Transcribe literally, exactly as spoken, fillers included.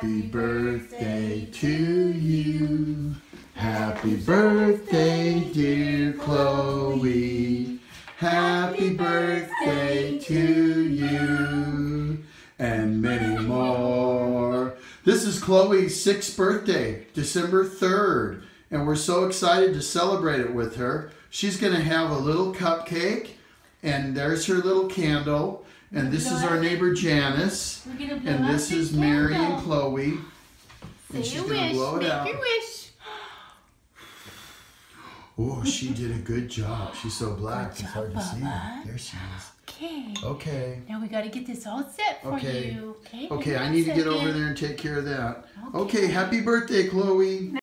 Happy birthday to you. Happy birthday, dear Chloe. Happy birthday to you. And many more. This is Chloe's sixth birthday, December third. And we're so excited to celebrate it with her. She's going to have a little cupcake. And there's her little candle. And this is our neighbor Janice. And this is Mary and Chloe. And she's going to blow it out. Make your wish. Oh, she did a good job. She's so black, it's hard to see. There she is. Okay. Okay. Now we got to get this all set for okay. you. Okay. Okay, I need to get over there and take care of that. Okay, okay happy birthday, Chloe.